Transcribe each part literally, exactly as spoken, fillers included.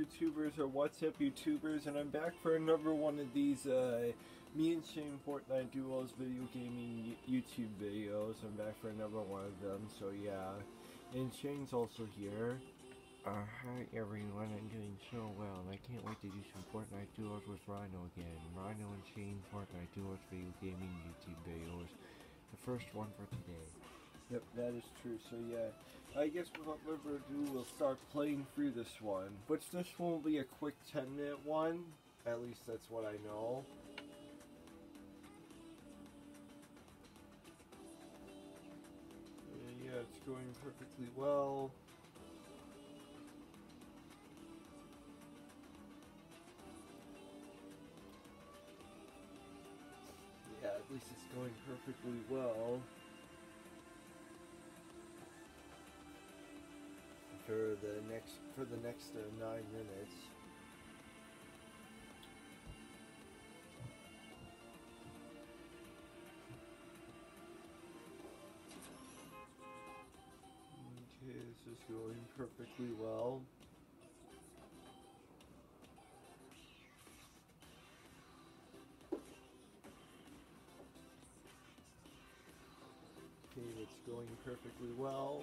YouTubers or What's Up YouTubers, and I'm back for another one of these uh, me and Shane Fortnite Duos video gaming YouTube videos. I'm back for another one of them, so yeah. And Shane's also here. Uh, hi everyone, I'm doing so well. I can't wait to do some Fortnite Duos with Rhino again. Rhino and Shane Fortnite Duos video gaming YouTube videos. The first one for today. Yep, that is true. So yeah, I guess without further ado, we'll start playing through this one. Which this one will be a quick ten minute one. At least that's what I know. Uh, yeah, it's going perfectly well. Yeah, at least it's going perfectly well. For the next for the next uh, nine minutes. Okay, this is going perfectly well. Okay, it's going perfectly well.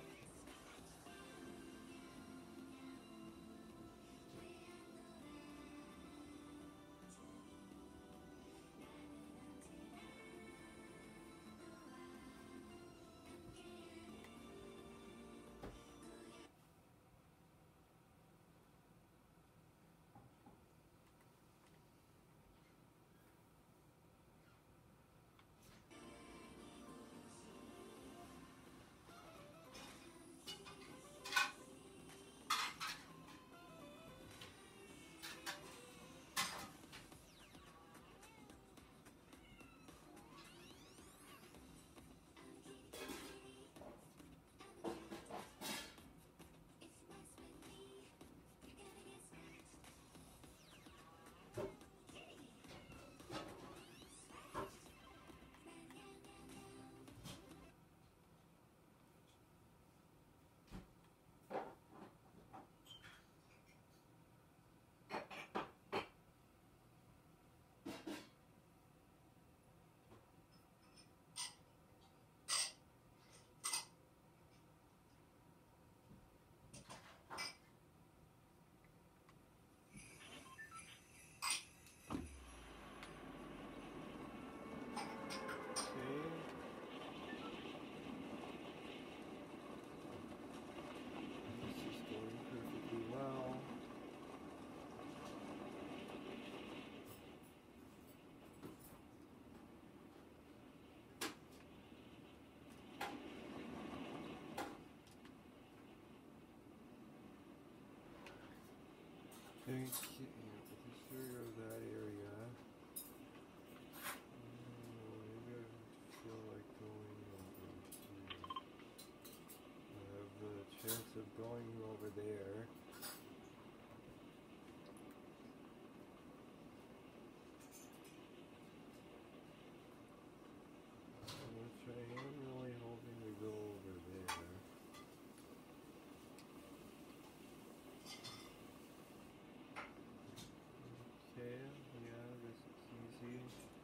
Okay, the history of that area. Oh, maybe I feel like going over here. I have the chance of going over there. Which I am really hoping to go over there. Okay, yeah, this is easy.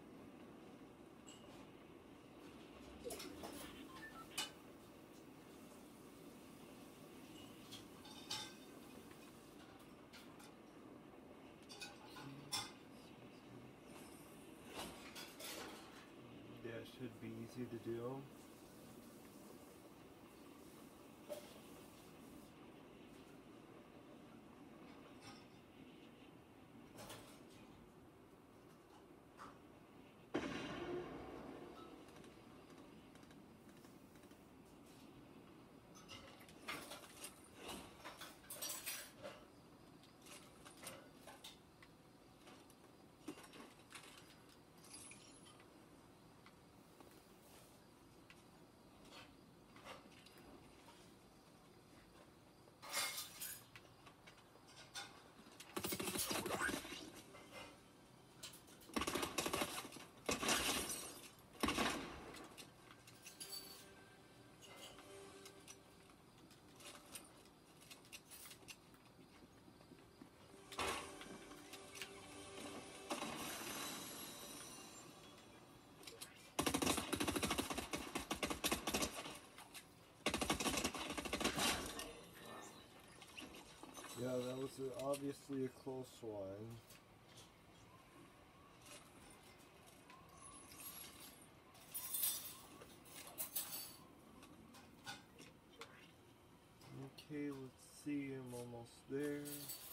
Yeah, it should be easy to do. Yeah, that was a, obviously a close one. Okay, let's see, I'm almost there.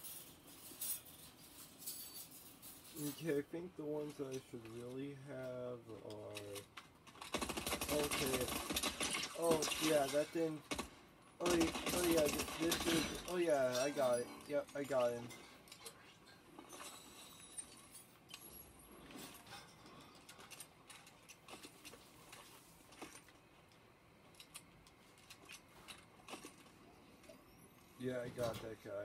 Okay, I think the ones I should really have are... Okay. Oh, yeah, that didn't... Oh, yeah, oh, yeah this, this is... Oh, yeah, I got it. Yep, I got him. Yeah, I got that guy.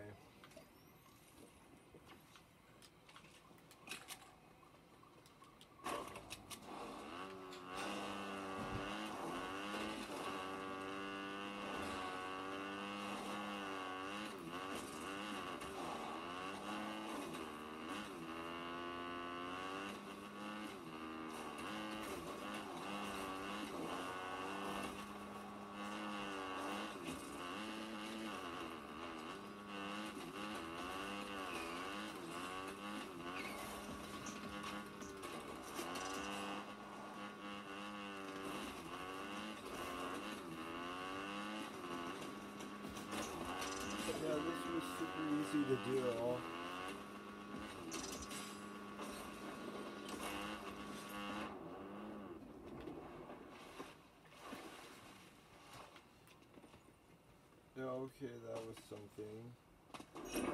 Yeah, this was super easy to do. Yeah, okay, that was something.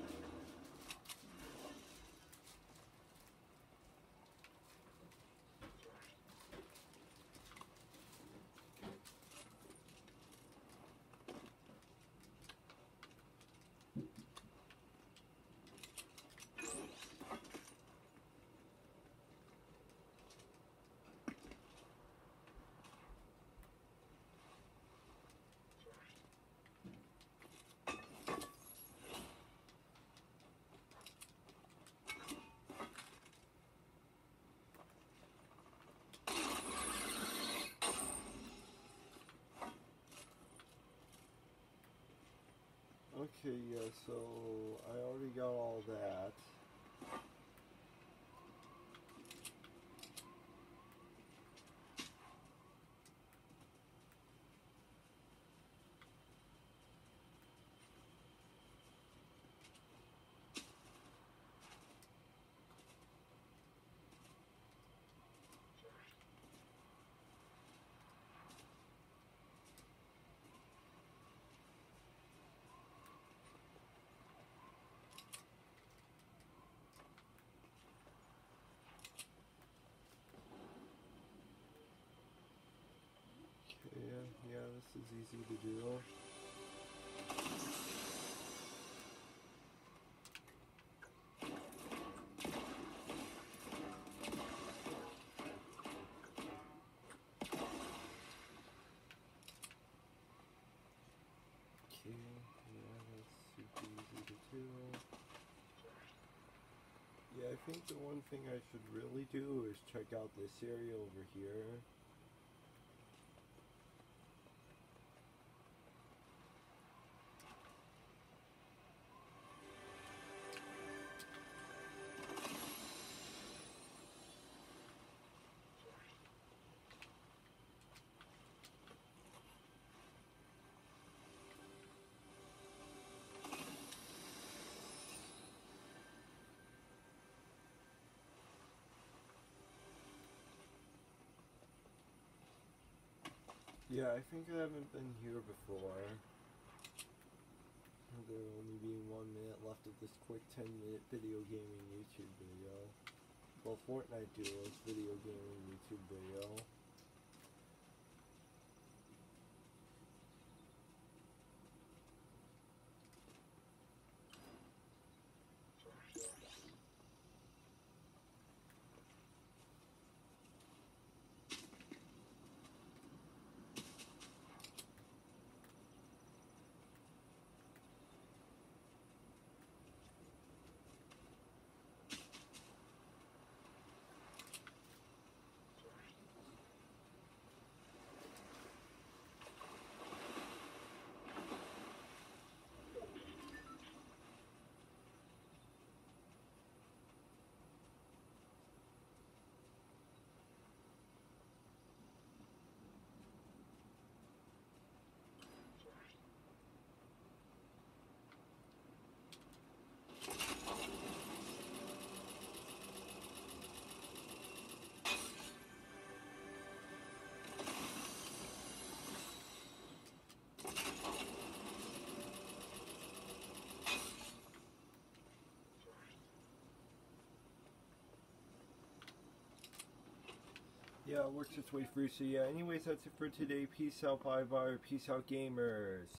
Okay, yeah, so I already got all that. Okay, yeah, yeah, this is easy to do. Okay, yeah, that's super easy to do. Yeah, I think the one thing I should really do is check out this area over here. Yeah, I think I haven't been here before. There will only be one minute left of this quick ten minute video gaming YouTube video. Well, Fortnite Duos video gaming YouTube video. yeah, it works its way through. So yeah, anyways, that's it for today. Peace out, bye bye, peace out, gamers.